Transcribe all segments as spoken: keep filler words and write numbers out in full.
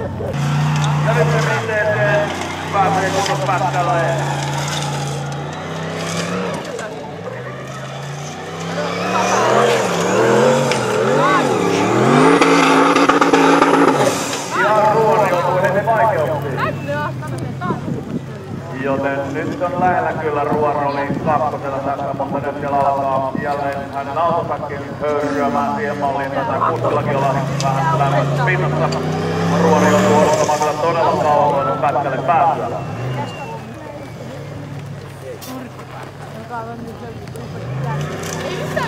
Ja nyt se rinteeseen pääsee kunnon Pätkäläinen. Ja Ruori joutuu heti vaikeuksiin. Joten nyt on lähellä kyllä Ruori oli kakkosella tässä, mutta nyt siellä alkaa jälleen hänen autotakin höyryämään siihen malliin. Tätä Kuskillakin ollaan vähän lämmössä pinnassa. Ruori joutuu odottamaan kyllä todella kauan tuonne Pätkälle pääsyä. Ei yhtään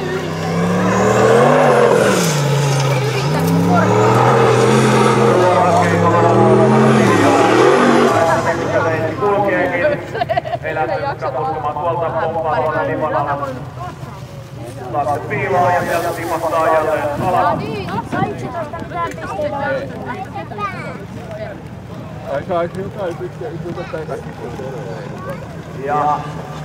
ei lähtenytkään koskemaan tuolta pomppaa Limanalla. Taakse piilaa ja sieltä tipahtaa jälleen alas. Saitko se tuosta mitään pisteitä? Ai saisi jotain pitää yhdessä kaikki. Ja...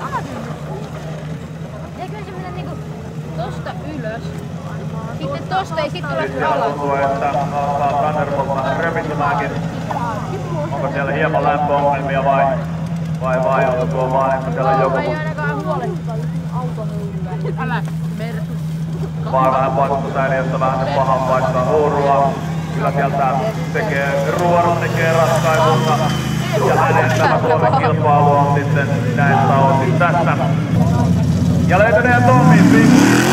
Eikö se mennä niinku tosta ylös? Sitten tosta ei sit tule nyt siellä alas. tuntuu, että alkaa Thunderbolt vähän römisemäänkin. Onko siellä hieman lämpöongelmia vai? Vai vai onko tuo vaan, että siellä on joku... Ei ainakaan huolehtua auton ylös. Älä Mersu. Vaan vähän paikkusäiliöstä vähän pahan paikkaa huurua. Kyllä sieltä tekee, Ruoron tekee ratkaisunsa. Ja hänen tämä Suomen kilpailu on sitten näistä osin tässä. Ja löytänee Tommi Pink.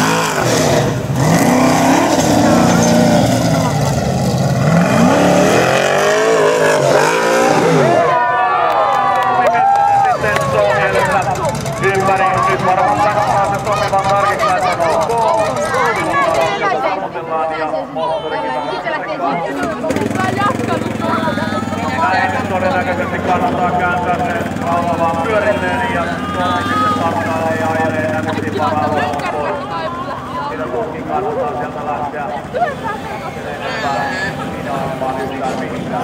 Ympäri, nyt varmaan takkaa se Tommi vaan tarkistaa, että on ok. Sammutellaan ja moottorikin vähän näin nyt todennäköisesti kannattaa kääntää se auto vaan pyörilleen ja Tommi sitten tarkkailee ja ajelee näkysti parhaillaan pois. Siitä tuskin kannattaa sieltä lähteä. Minä olen vaan yhtään mihinkään.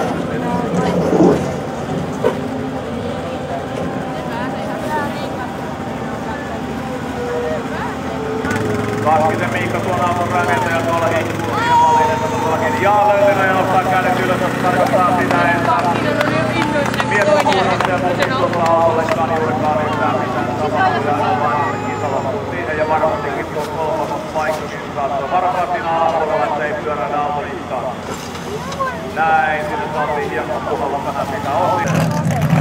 Kaskisen Miikka tuon auton rakentaja tuolla hiikkuu siihen malliin, että todellakin jaa löytynyt ja nostaa kädet ylös, jos tarkoittaa sitä, että mies on kuunnassa ja tuskin tuolla autollekaan juurikaan yhtään mitään tapahtuja, vaan kisalla siihen ja varmastikin tuo kolmas paikkakin saattaa varoittaa siinä alapuolella, ettei pyöräillä autoliikkaan. Näin, sinne saatiin hieman puhalla vähän sitä osin.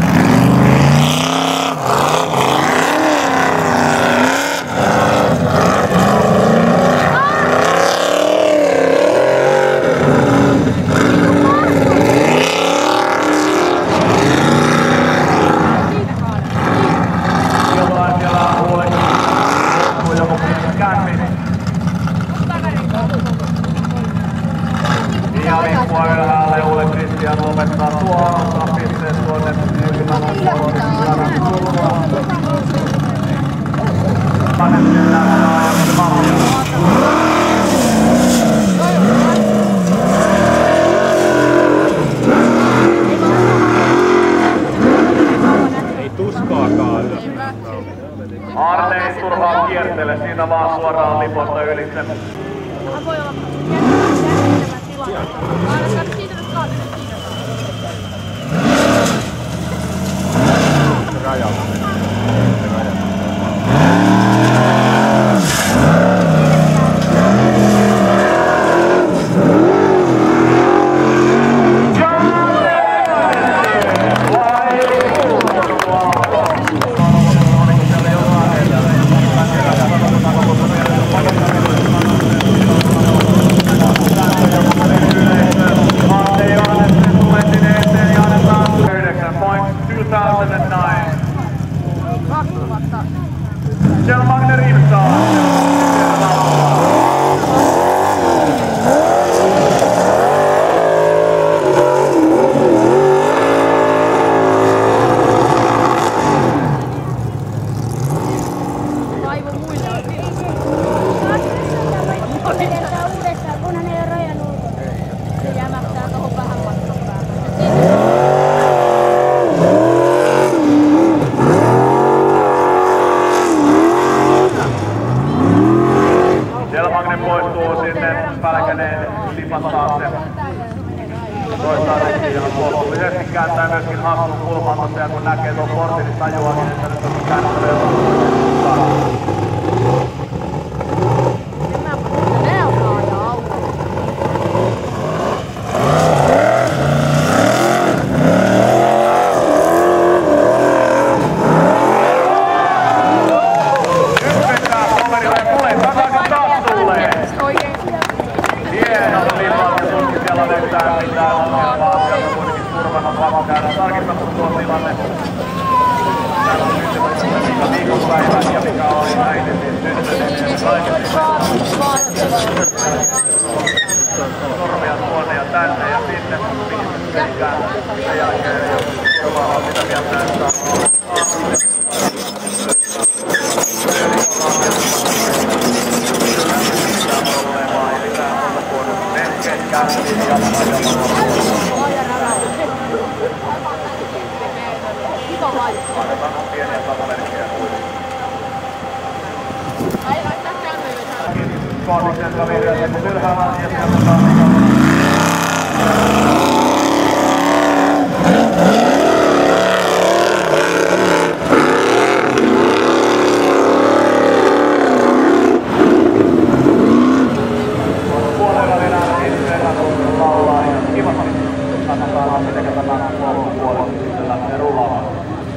Ja lopettaa tuo ottaa pisteet tuonne neljäkymmentä Ei tuskaakaan. Arne ei turhaan kiertele, siinä vaan suoraan liposta ylitse. Voi olla järjestelmän tilannetta. Aina siitä nyt kaadille siinä. Rajalla mennään. Siellä Magne Rimsaa. Aivan muille on uudestaan, kunhan ei ole rajan ulkona. Se jämähtää tohon vähän matkan päälle. Siellä Magne poistuu sinne Pälkäneen lipan taakse. toistaan ja luotullisesti kääntää myöskin hassun kulmaan tosiaan kun näkee tuon portin, niin tajuaa niin, että nyt on kääntänyt jo mukaan. Sormia tuonne ja tänne ja sitten pisteikään sen jälkeen turvaa mitä mieltä näyttää. Annetaan pieniä takamerkkejä kuitenkin. Kohdikselta vihreätä kun ylhäällä ja sieltä saa puolella vielä itseellä kun laulaa ja kivasti katsotaan miten tämä loppupuolella sitten lähtee rullaamaan.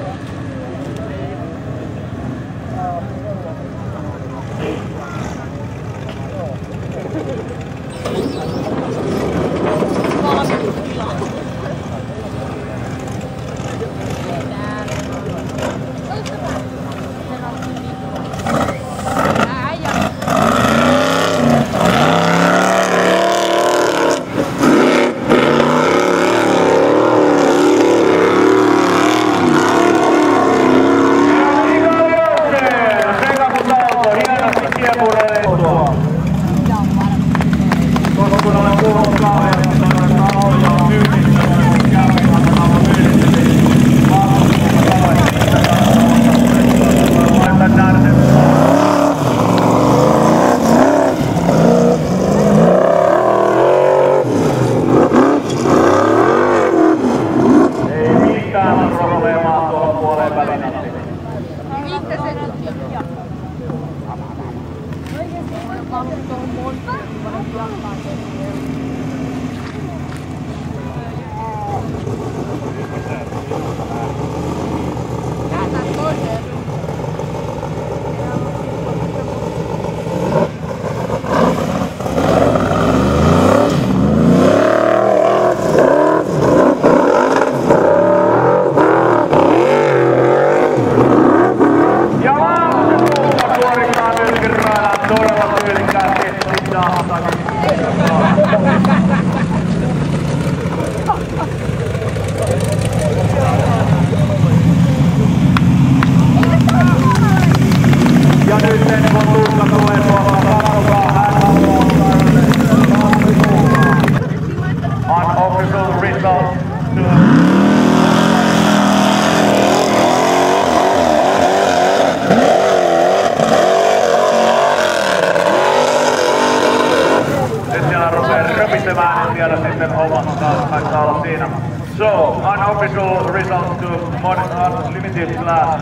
So, unofficial result to Unlimited class.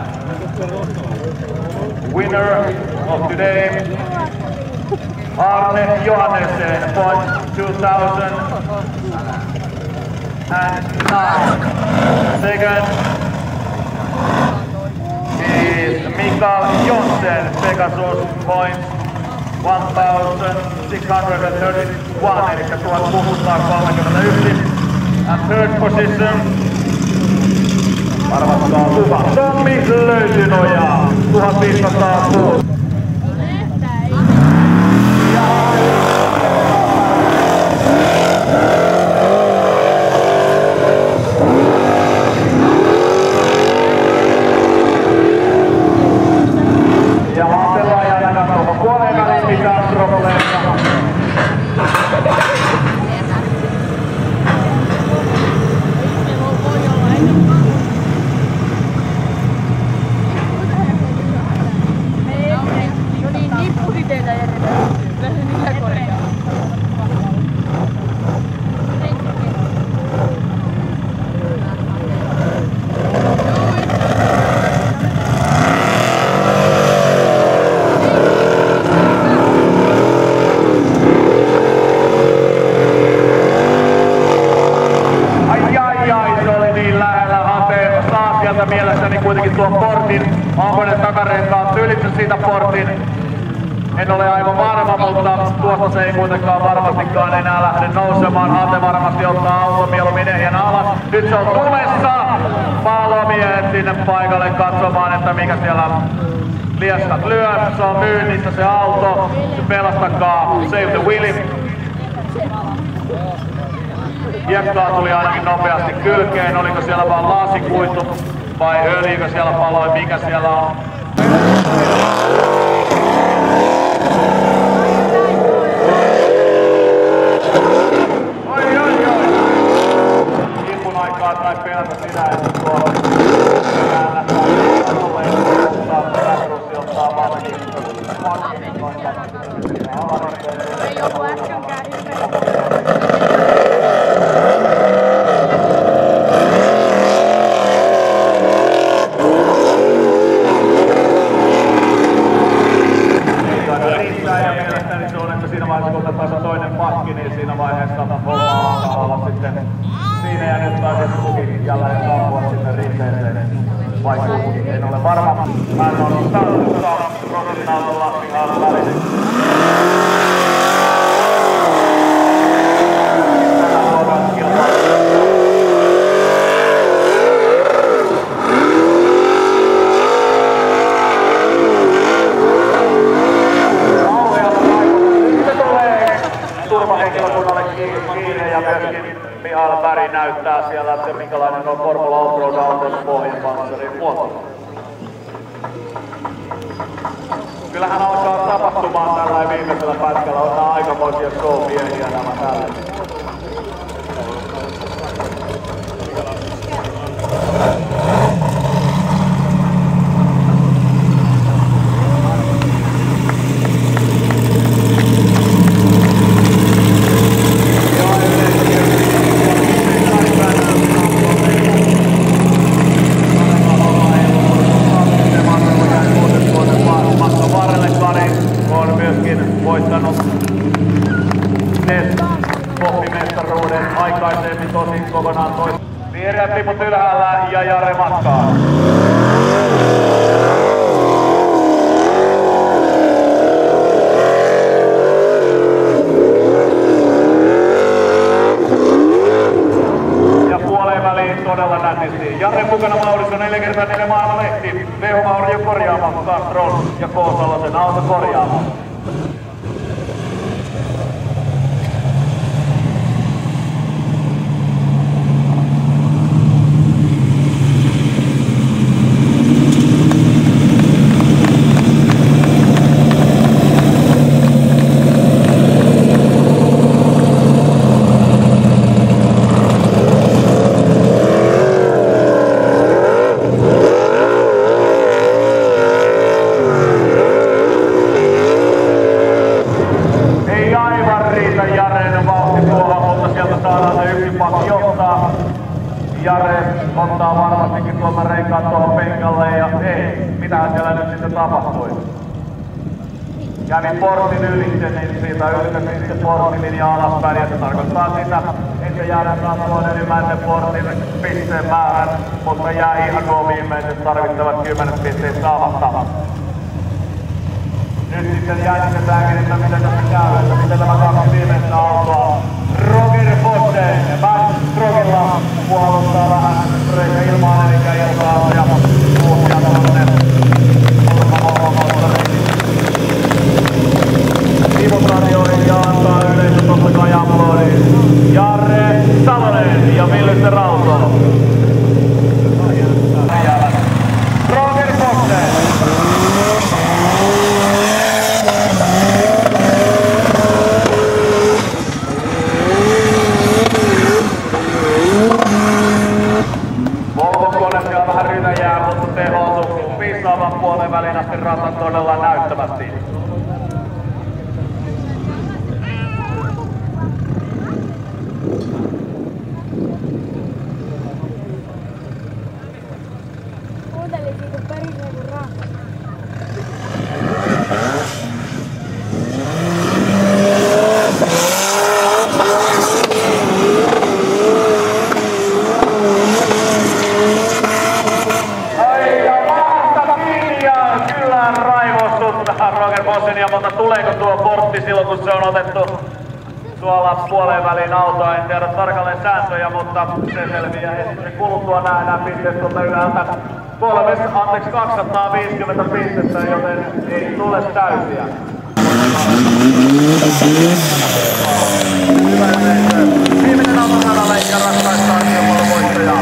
Winner of today, Arne Johannesen, point two thousand nine. Second is Mikael Jonsen, Pegasus, point one thousand six hundred thirty-one, eli tuhatkuusisataakolmekymmentäyksi. And third position, arvatkaa kuva, Tommi Löytynoja, tuhatviisisataakuusi. Ja maatellaan ja ainakaan tuohon puoleen väliin mitään probleemia. siitä portin. En ole aivan varma, mutta tuosta se ei kuitenkaan varmastikaan enää lähde nousemaan. Ate varmasti ottaa auto mieluummin ehjän alas. Nyt se on tulessa. Palomiehet sinne paikalle katsomaan, että mikä siellä liestat lyö. Se on myynnissä se auto. Pelastakaa Save the Willy. Hiekkaa tuli ainakin nopeasti kylkeen. Oliko siellä vaan laasikuitu vai öljykö siellä paloi? Mikä siellä on? Oi oi oi! Ilmun aikaa tai pelätä sitä, että tuolla päällä tulee ottaa peräkrussi ottaa valmiin. Ei joku äskenkään hirveä. Siinä vaiheessa, kun otetaan toinen pakki, niin siinä vaiheessa homma alkaa olla sitten siinä ja nyt taas tuki jälleen saapua sinne rinteeseen. Vai kuitenkin, en ole varma. Hän on startussa Rosin autolla ihan väliin. Tänään voidaan kilpailla. Turvahenkilökunnalle kiinni ja myöskin Mihail Berg näyttää siellä, että minkälainen on Formula Offroad-auton pohjapanssarin muoto. Kyllähän alkaa tapahtumaan tällä viimeisellä pätkällä, on nämä aikamoisia show-miehiä nämä täällä. Aikaisemmin tosin kokonaan toista. Vihreät liput ylhäällä ja Jare matkaa. Ja puoleen väliin todella nätisti. Jare mukana Maurisso neljä kertaa neljä maailmanlehti. Veijo Maurio korjaamo, Castron ja K. Salosen auto korjaamo. Jare ottaa varmastikin tuolta renkaat tuohon penkalle ja ei, mitähän siellä nyt sitten tapahtui. Kävin portin ylitse, niin siitä yltäsi sitten porttilinja alaspäin ja se tarkoittaa sitä, että Jare saa tuon ylimmäisen portin pisteen määrän, mutta jää ihan nuo viimeiset tarvittavat kymmenet pisteet saamatta. Nyt sitten jännitetäänkin, että miten tässä käy, että miten nämä kaksi viimeistä autoa Roger Fosse, Backstrokilla puolustaa vähän reikä ilmaan, eli ilmaa ja puhjaa tuonne Ulkomoottoriin. Sivuradioihin ja antaa yleisö totta kai aplodin. Jare Salonen ja Ville Rauto. Roger Fosse. Volvo-kone siellä vähän rynäjää, mutta tehoisuus piissaavan puolen välin asti ratan todella näyttää. tuleeko tuo portti silloin kun se on otettu tuolla puoleen väliin autoa. En tiedä tarkalleen sääntöjä, mutta se selviää heti kuluttua nähdään pisteet tuolta ylhäältä. Kolmes, anteeksi kaksisataaviisikymmentä pistettä, joten ei tule täysiä. Hyvä yleisö. Viimeinen autosanalle ja ratkaistaan kilpailun voittajaa.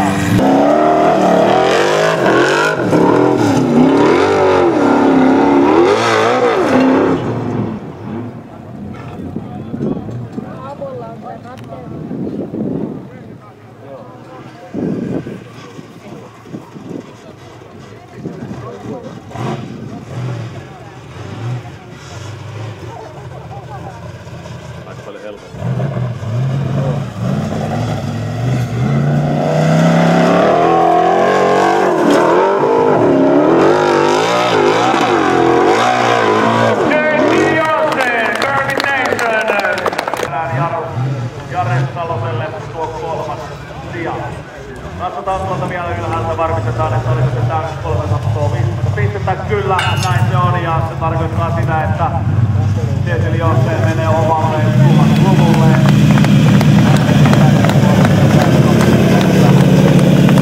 Katsotaan tuolta vielä ylhäältä, varmistetaan, että oliko se täynnä kolmesataaviisikymmentä pistettä. Kyllä, näin se on ja se tarkoittaa sitä, että Tietysti Josteen menee omalle luvulle.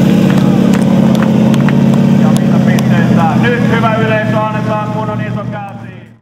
Ja mitä pisteitä? Nyt hyvä yleisö annetaan, kun on iso käy.